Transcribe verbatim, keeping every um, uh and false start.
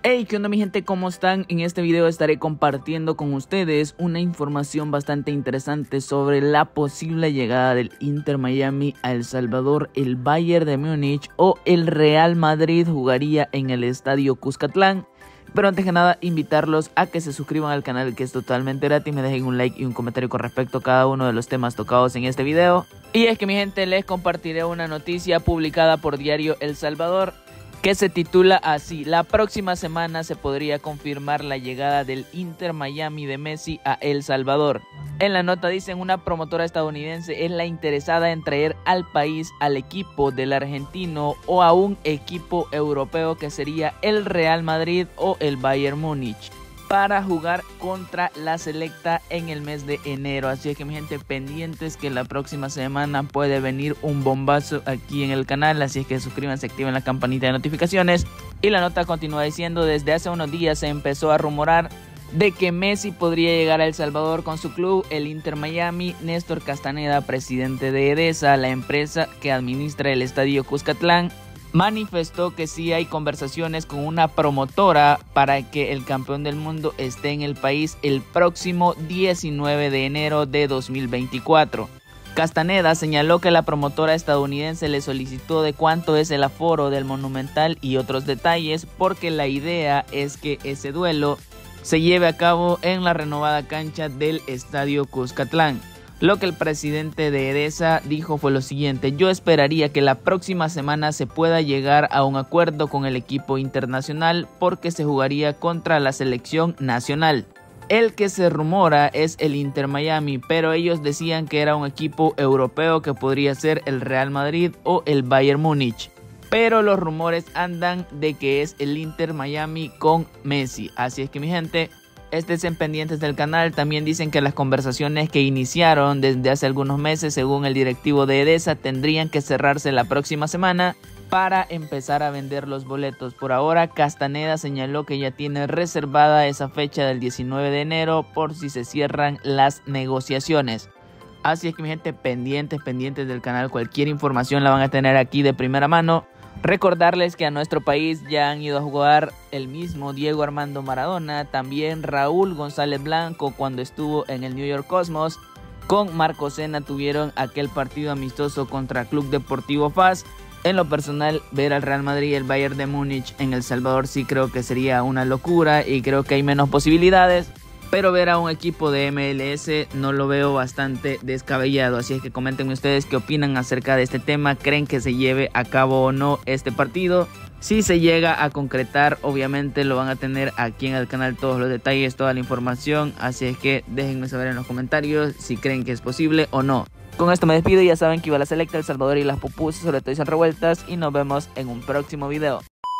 Hey, ¿qué onda mi gente? ¿Cómo están? En este video estaré compartiendo con ustedes una información bastante interesante sobre la posible llegada del Inter Miami a El Salvador. El Bayern de Múnich o el Real Madrid jugaría en el estadio Cuscatlán. Pero antes que nada, invitarlos a que se suscriban al canal, que es totalmente gratis. Me dejen un like y un comentario con respecto a cada uno de los temas tocados en este video. Y es que mi gente, les compartiré una noticia publicada por Diario El Salvador, que se titula así: la próxima semana se podría confirmar la llegada del Inter Miami de Messi a El Salvador. En la nota dicen: una promotora estadounidense es la interesada en traer al país al equipo del argentino o a un equipo europeo que sería el Real Madrid o el Bayern Múnich, para jugar contra la selecta en el mes de enero. Así es que mi gente, pendientes que la próxima semana puede venir un bombazo aquí en el canal. Así es que suscríbanse, activen la campanita de notificaciones. Y la nota continúa diciendo: desde hace unos días se empezó a rumorar de que Messi podría llegar a El Salvador con su club, el Inter Miami. Néstor Castaneda, presidente de Edesa, la empresa que administra el estadio Cuscatlán, manifestó que sí hay conversaciones con una promotora para que el campeón del mundo esté en el país el próximo diecinueve de enero de dos mil veinticuatro. Castaneda señaló que la promotora estadounidense le solicitó de cuánto es el aforo del Monumental y otros detalles, porque la idea es que ese duelo se lleve a cabo en la renovada cancha del estadio Cuscatlán. Lo que el presidente de Edesa dijo fue lo siguiente: yo esperaría que la próxima semana se pueda llegar a un acuerdo con el equipo internacional, porque se jugaría contra la selección nacional. El que se rumora es el Inter Miami, pero ellos decían que era un equipo europeo que podría ser el Real Madrid o el Bayern Múnich. Pero los rumores andan de que es el Inter Miami con Messi. Así es que mi gente, estén pendientes del canal. También dicen que las conversaciones que iniciaron desde hace algunos meses, según el directivo de Edesa, tendrían que cerrarse la próxima semana para empezar a vender los boletos. Por ahora, Castaneda señaló que ya tiene reservada esa fecha del diecinueve de enero por si se cierran las negociaciones. Así es que mi gente, pendientes, pendientes del canal. Cualquier información la van a tener aquí de primera mano. Recordarles que a nuestro país ya han ido a jugar el mismo Diego Armando Maradona, también Raúl González Blanco cuando estuvo en el New York Cosmos. Con Marco Sena tuvieron aquel partido amistoso contra Club Deportivo F A S. En lo personal, ver al Real Madrid y el Bayern de Múnich en El Salvador sí creo que sería una locura y creo que hay menos posibilidades. Pero ver a un equipo de M L S no lo veo bastante descabellado. Así es que coméntenme ustedes qué opinan acerca de este tema. ¿Creen que se lleve a cabo o no este partido? Si se llega a concretar, obviamente lo van a tener aquí en el canal todos los detalles, toda la información. Así es que déjenme saber en los comentarios si creen que es posible o no. Con esto me despido. Ya saben que iba la selecta, El Salvador y las pupusas sobre todo son revueltas. Y nos vemos en un próximo video.